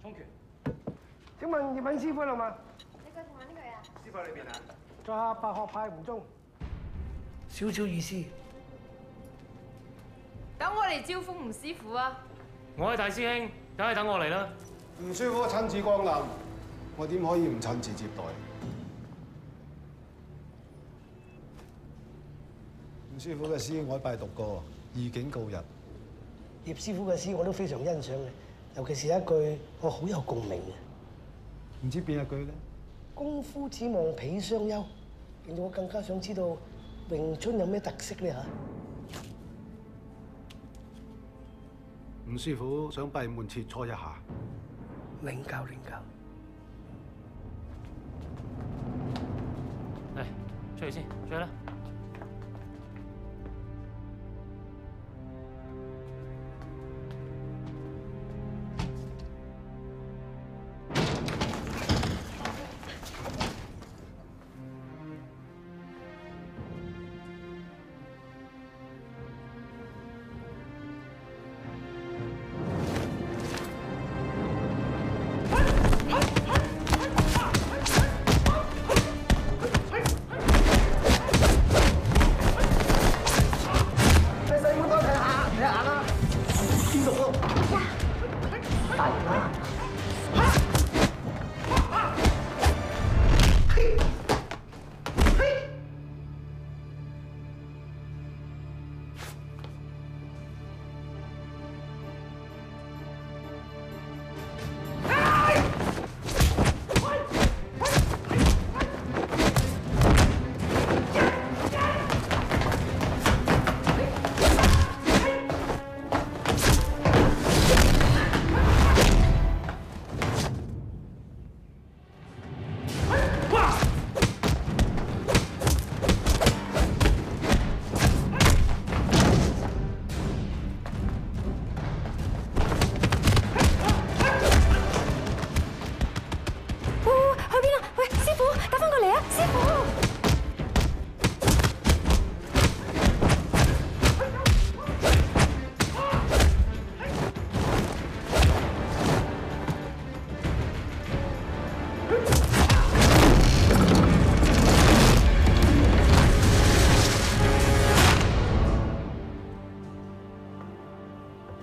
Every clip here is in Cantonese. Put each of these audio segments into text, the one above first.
通權。 請問葉品師傅喺度嘛？ 你過去同揾佢啊？ 師傅喺裏邊啊。 在下白鶴派胡忠，少少意思。 等我嚟招呼吳師傅啊！ 我係大師兄，梗係等我嚟啦。 吳師傅親自光臨，我點可以唔親自接待？吳師傅嘅詩我拜讀過，意境告人。 葉師傅嘅詩我都非常欣賞嘅，尤其是一句我好有共鳴嘅。 唔知邊一句咧？ 功夫只望彼雙優，令到我更加想知道詠春有咩特色咧嚇？ 吳師傅想閉門切磋一下。 領教領教。 嚟，出去先，出去啦。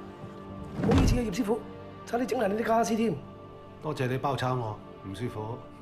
唔好意思啊，葉師傅，差啲整爛你啲家私添。 多謝你包抄我，吳師傅。